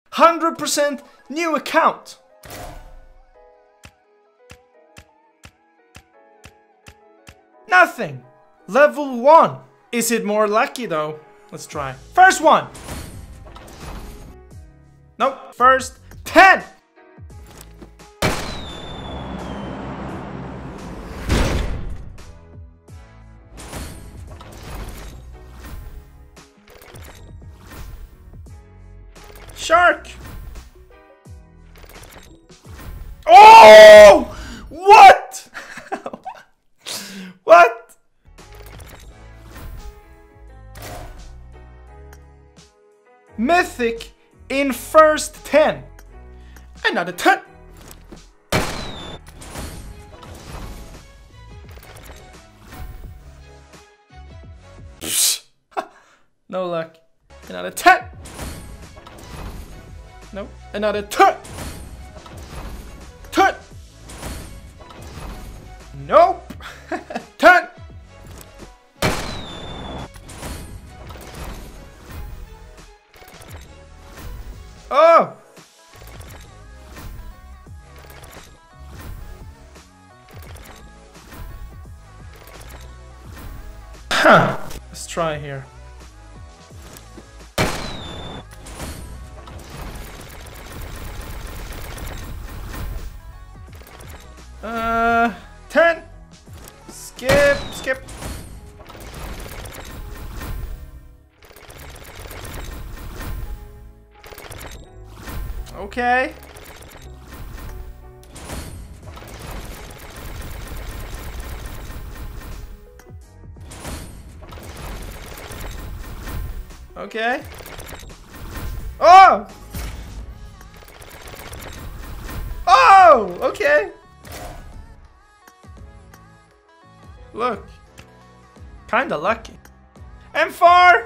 100% new account. Nothing. Level 1. Is it more lucky though? Let's try. First one. Nope. First 10. Shark. Oh! What? What? Mythic in first 10. Another 10. No luck. Another 10. No, another 10. 10. Nope. 10. Oh. Huh. Let's try here. Uh, 10. Skip. Okay. Okay. Oh! Oh! Okay. Look. Kinda lucky. M4!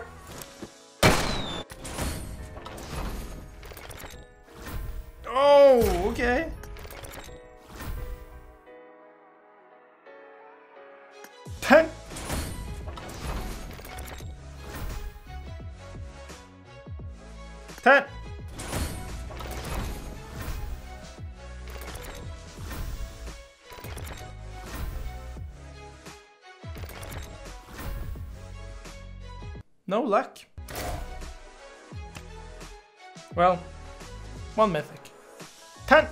Oh, okay. Ten. Ten. No luck. Well, one mythic. 10.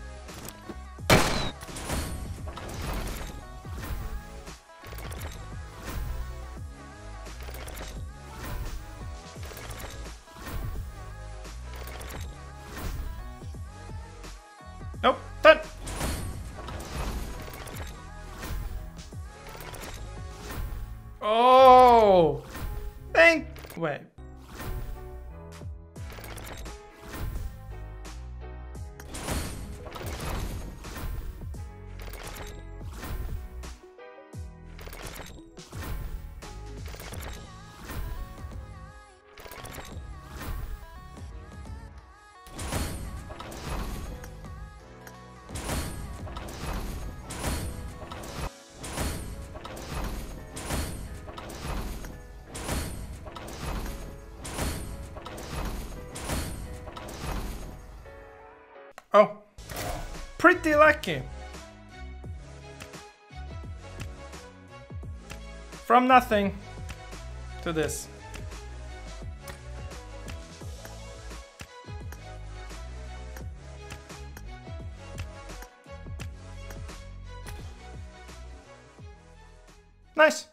Nope. 10. Oh. Wait. Oh, pretty lucky. From nothing to this. Nice.